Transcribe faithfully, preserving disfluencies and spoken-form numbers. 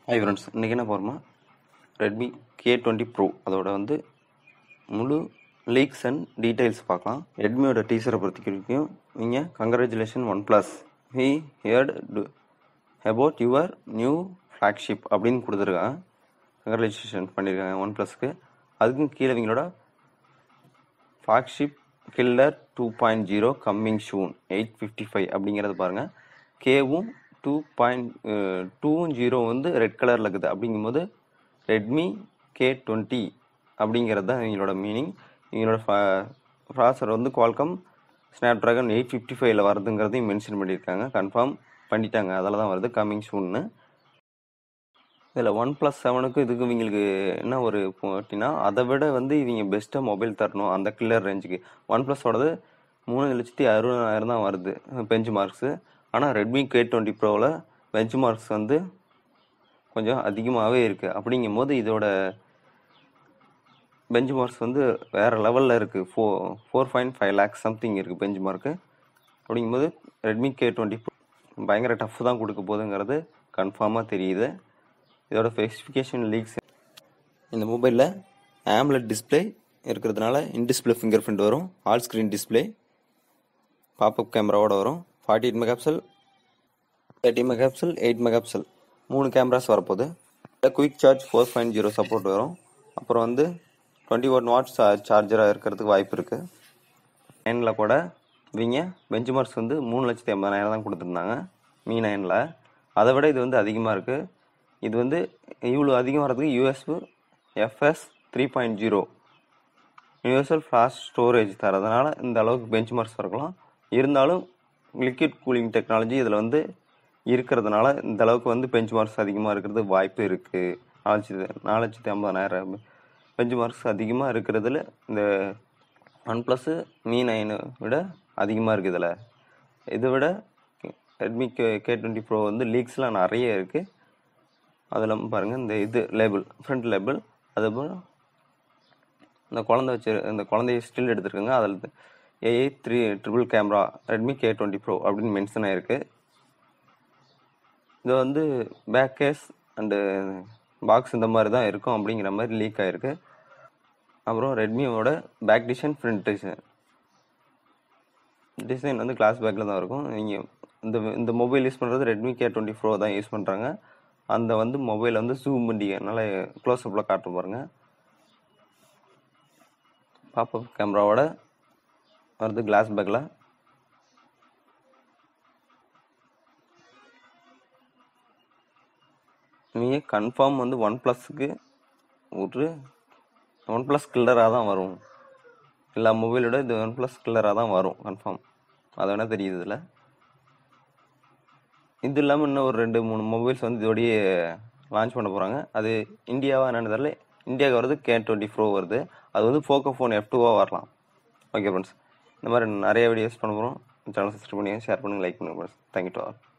Hi friends, இன்றைக்கி என்ன போகிறோமா ரெட்மி கே டுவெண்ட்டி ப்ரோ அதோட வந்து முழு லீக்ஸ் அண்ட் டீட்டெயில்ஸ் பார்க்கலாம். ரெட்மியோட டீசரை பொறுத்த வரைக்கும் நீங்கள் congratulation one plus he heard about your new flagship அப்படின்னு கொடுத்துருக்காங்க. கங்க்ராச்சுலேஷன் பண்ணியிருக்காங்க ஒன் ப்ளஸ்க்கு. அதுக்கும் கீழே இவங்களோட flagship killer two point zero coming soon eight fifty five அப்படிங்கிறது பாருங்கள். கேவும் டூ பாயிண்ட் டூவும் ஜீரோ வந்து ரெட் கலரில் இருக்குது. அப்படிங்கும்போது ரெட்மி கே டுவெண்ட்டி அப்படிங்கிறது தான் இவங்களோட மீனிங். இவங்களோட ப்ராசர் வந்து Qualcomm Snapdragon eight fifty ஃபைவ்ல வருதுங்கிறதையும் மென்ஷன் பண்ணியிருக்காங்க. கன்ஃபார்ம் பண்ணிட்டாங்க, அதில் தான் வருது கம்மிங் சூன்னு. இதில் ஒன் ப்ளஸ் செவனுக்கு இதுக்கு இவங்களுக்கு என்ன ஒரு போட்டினா, அதை விட வந்து இவங்க பெஸ்ட்டாக மொபைல் தரணும் அந்த கில்லர் ரேஞ்சுக்கு. ஒன் ப்ளஸோடது மூணு லட்சத்தி அறுபதாயிரம் தான் வருது பெஞ்ச் மார்க்ஸு. ஆனால் ரெட்மி கே டுவெண்ட்டி ப்ரோவில் பெஞ்ச் மார்க்ஸ் வந்து கொஞ்சம் அதிகமாகவே இருக்குது. அப்படிங்கும்போது இதோட பெஞ்ச் மார்க்ஸ் வந்து வேறு லெவலில் இருக்குது. Four four point five lakhs something இருக்குது பெஞ்ச் மார்க்கு. அப்படிங்கும்போது ரெட்மி கே டுவெண்ட்டி ப்ரோ பயங்கர டஃப் தான் கொடுக்க போகுதுங்கிறது கன்ஃபார்மாக தெரியுது. இதோட ஸ்பெசிஃபிகேஷன் லீக்ஸ், இந்த மொபைலில் ஆம்லெட் டிஸ்பிளே இருக்கிறதுனால இன் டிஸ்பிளே ஃபிங்கர் பிரிண்ட் வரும், ஆல் ஸ்க்ரீன் டிஸ்பிளே, பாப்அப் கேமராவோட வரும், forty eight mega pixel, thirty mega pixel, eight mega pixel மூணு கேமராஸ் வரப்போகுது. Quick charge four point zero support வரும். அப்புறம் வந்து டுவெண்ட்டி ஒன் வாட்ஸ் சார்ஜராக இருக்கிறதுக்கு வாய்ப்பு இருக்குது. நைனில் கூட இவங்க பெஞ்ச் மார்க்ஸ் வந்து மூணு லட்சத்தி ஐம்பதாயிரம் தான் கொடுத்துருந்தாங்க மீ நைனில். அதை விட இது வந்து அதிகமாக இருக்குது. இது வந்து இவ்வளோ அதிகம் வர்றதுக்கு USB FS three point zero universal fast storage தரதுனால இந்த அளவுக்கு பெஞ்ச் மார்க்ஸ் இருக்கலாம். இருந்தாலும் லிக்விட் கூலிங் டெக்னாலஜி இதில் வந்து இருக்கிறதுனால இந்த அளவுக்கு வந்து பெஞ்ச் மார்க்ஸ் அதிகமாக இருக்கிறது வாய்ப்பு இருக்குது. நாலு லட்சத்து நாலு லட்சத்தி ஐம்பதாயிரம் பெஞ்ச் மார்க்ஸ் அதிகமாக இருக்கிறதுல இந்த ஒன் ப்ளஸ்ஸு மீ நைனை விட அதிகமாக இருக்குது. இதில் இதை விட Redmi K K twenty pro வந்து லீக்ஸ்லாம் நிறைய இருக்குது. அதில் பாருங்கள், இந்த இது லேபிள் ஃப்ரண்ட் லேபிள், அதுபோல் இந்த குழந்தை வச்சு இந்த குழந்தைய ஸ்டில் எடுத்துருக்குங்க. அதில் AI three triple camera Redmi K twenty pro அப்படின்னு மென்ஷன் ஆகிருக்கு. இது வந்து பேக் கேஸ் அண்டு பாக்ஸ் இந்த மாதிரி தான் இருக்கும் அப்படிங்கிற மாதிரி லீக் ஆகிருக்கு. அப்புறம் ரெட்மியோட back design front design design வந்து கிளாஸ் பேக்கில் தான் இருக்கும். நீங்கள் இந்த இந்த மொபைல் யூஸ் பண்ணுறது ரெட்மி கே டுவெண்ட்டி ப்ரோ தான் யூஸ் பண்ணுறாங்க. அந்த வந்து மொபைல் வந்து ஜூம் பண்ணி நல்லா க்ளோஸ்அப்பில் காட்ட பாருங்கள். பாப்அப் கேமராவோட வருது கிளாஸ் பேக்கில். நீங்கள் கன்ஃபார்ம் வந்து ஒன் ப்ளஸ்க்கு ஒரு ஒன் ப்ளஸ் கில்லராக தான் வரும். எல்லா மொபைலோட இது ஒன் ப்ளஸ் கில்லராக தான் வரும் கன்ஃபார்ம். அதை வேணால் தெரியுது. இதில் இது இல்லாமல் இன்னும் ஒரு ரெண்டு மூணு மொபைல்ஸ் வந்து இதோடையே லான்ச் பண்ண போகிறாங்க. அது இந்தியாவாக என்னென்னு தெரியல. இந்தியாவுக்கு வருது கே டுவெண்ட்டி ப்ரோ வருது. அது வந்து போக்கோ ஃபோன் எஃப் டூவாக வரலாம். ஓகே ஃப்ரெண்ட்ஸ், இந்த மாதிரி நிறைய வீடியோஸ் பண்ண போகிறோம். சேனல் சப்ஸ்கிரைப் பண்ணி ஷேர் பண்ணுங்கள், லைக் பண்ணுங்கள் ஃப்ரெண்ட்ஸ். Thank you to all.